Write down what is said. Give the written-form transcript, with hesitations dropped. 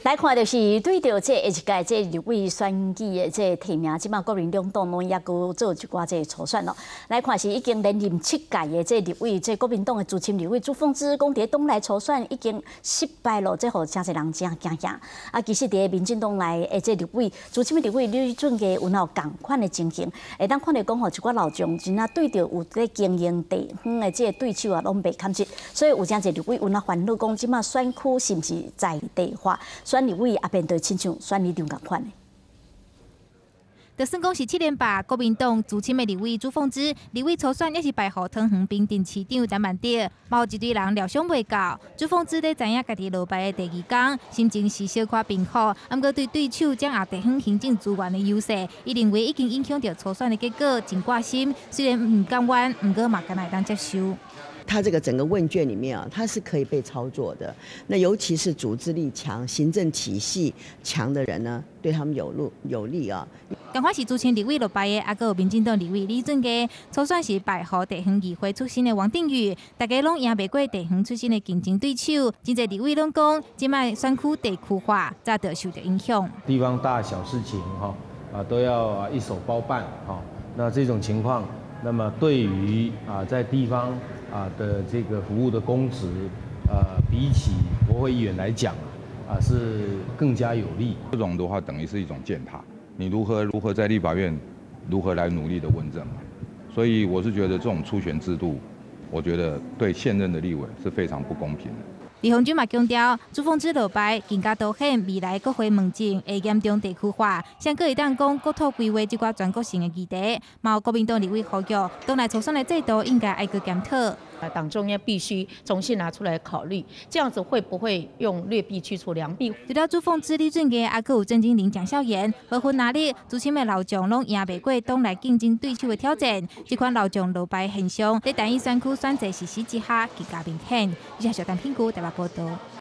来看就是对着这一届这立委选举的这提名，即马国民两党拢抑阁做一寡这初选咯。来看是已经连任7届的这立委，这国民党的资深立委朱凤芝，讲伫党内初选已经失败咯，这互真侪人真惊惊。啊，其实伫民进党内的这立委，资深的立委吕俊佳有哪共款的情形？会当看到讲吼，一寡老将真啊对着有咧经营地方的这对手啊，拢袂堪切，所以有真侪立委有哪烦恼讲，即马选区是毋是在地化？选立委也变得亲像选里长共款的。 就算讲是7连霸，国民党资深的立委朱凤芝，立委初选也是败予汤圆平镇市长陈万德，嘛有一堆人料想袂到。朱凤芝在知影家己落败的第2天，心情是小可平复，不过对对手掌握地方行政资源的优势，伊认为已经影响到初选的结果，真挂心。虽然唔甘愿，不过嘛敢会当接受。 他这个整个问卷里面啊，它是可以被操作的。那尤其是组织力强、行政体系强的人呢，对他们有利啊。 同款是资深立委落败的，还有民进党立委李俊佳，初选是败予地方议会出身的王定宇，大家拢赢袂过地方出身的竞争对手。真侪立委拢讲，即摆选区地区化，早就受到影响。 地方大小事情都要一手包办那这种情况，那么对于在地方的这个服务的公职比起国会议员来讲是更加有利。 这种的话等于是一种践踏，你如何在立法院如何来努力的问政嘛？所以我是觉得这种初选制度，我觉得对现任的立委是非常不公平的。 李鸿钧嘛强调，朱凤芝落败更加凸显未来国会问政会严重地区化，相搁会当讲国土规划这寡全国性的议题，嘛有国民党立委呼吁，党内初选的制度应该挨个检讨。 党中央必须重新拿出来考虑，这样子会不会用劣币驱除良币？ 除了朱凤芝、李俊佳，还有郑经麟、蒋孝严，不分哪里，资深的老将拢赢袂过党内竞争对手的挑战。这款老将落败现象，在单一选区选择实施之下更加明显。以下小单评估台北报道。